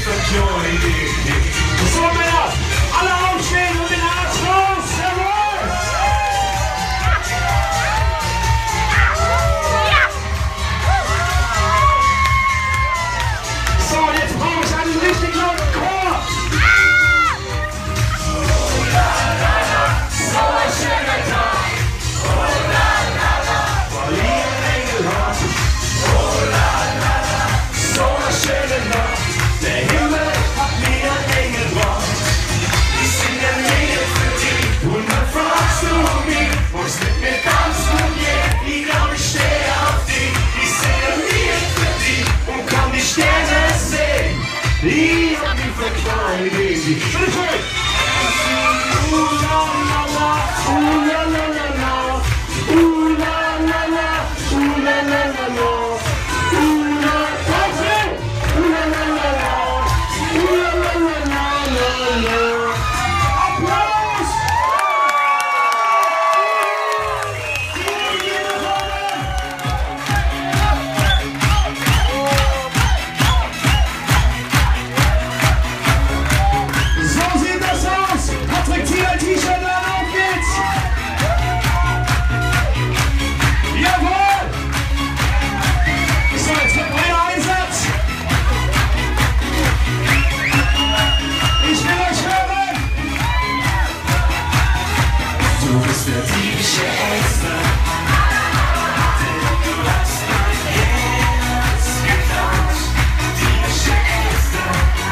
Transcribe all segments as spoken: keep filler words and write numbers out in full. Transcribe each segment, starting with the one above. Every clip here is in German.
So, Männer, alle aufstehen und den Arsch raus! Jawohl! So, jetzt brauche ich einen richtig lauten Chor! So ein schöner Tag! Oh la la la! Weil ihr ein Engel habt! Oh la la la! So eine schöne Nacht! Der Himmel hat mir ein Engel gebracht! Ich singe ein Lied für dich und dann fragst du mich, wo es mit mir tanzt und yeah, ich glaub ich stehe auf dich. Ich singe ein Lied für dich und kann die Sterne sehen. Ich hab mich verknallt in dich. Bitteschön! Ooh la la la, ooh la la la la, ooh la la la, ooh la la la la, ooh la la la, ooh la la la la, ooh la la la la la la. Applaus! So sieht das aus! Patrick, zieh dein T-Shirt an, auf geht's! Jawohl! So, jetzt kommt euer Einsatz! Ich will euch hören! Du bist der typische Ängste, denn du hast mein Herz geklaut. Typische Ängste,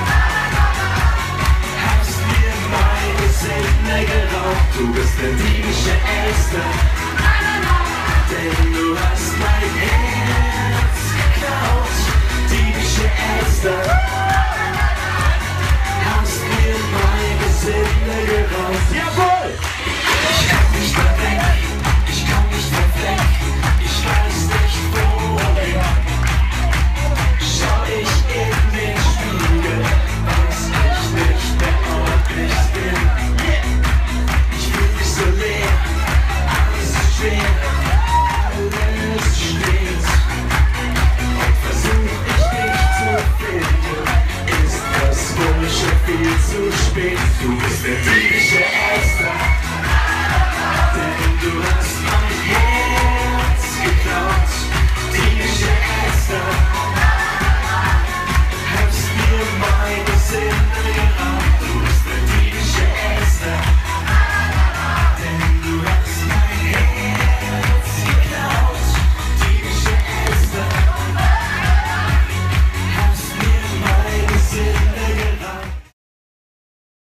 hast mir meine Seele geraubt. Du bist der typische Ängste, denn du hast mein Herz geklaut. Typische Ängste, hast mir meine Seele geraubt. Jawohl! Ich komm nicht mehr weg, ich komm nicht mehr weg, ich weiß nicht wohin. Schau ich in den Spiegel, weiß ich nicht mehr, ob ich bin. Ich fühl mich so leer, alles ist schwer, alles steht. Und versuch ich dich zu finden, ist das wohl schon viel zu spät. Du bist der typische Ärzte.